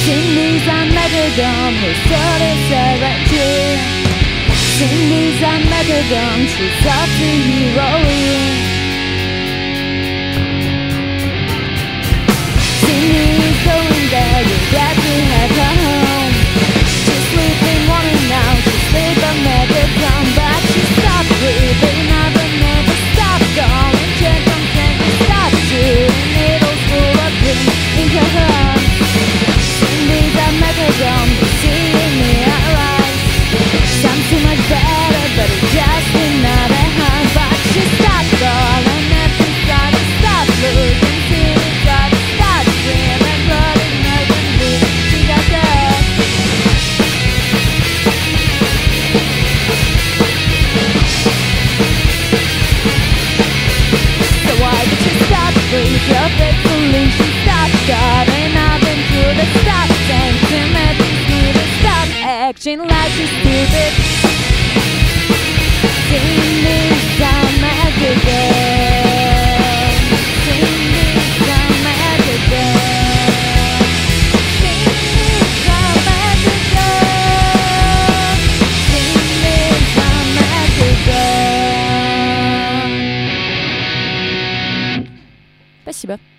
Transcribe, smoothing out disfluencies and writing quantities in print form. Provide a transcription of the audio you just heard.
Cindy's a metadone, who started serenity. Cindy's a metadone, she's up to heroine. Cindy's going there, you're glad to have her home. She's sleeping, wanting now, she's sleeping metadone. But she stopped breathing, never stopped going. Check on check, she stopped shooting needles full of green into her. Cindy's a metadone, you see in her eyes. Sounds too much better, but it's just another high. But she stopped calling, every time she stopped looking. Cindy tried to stop screaming, but it never did. She got up. So why did she stop? Please, your faithfully, she stopped starting up into the stop saying to me, need to stop acting like she's stupid. Cindy's a magic girl. Cindy's a magic girl. Cindy's a magic girl. Cindy's a magic girl. Спасибо.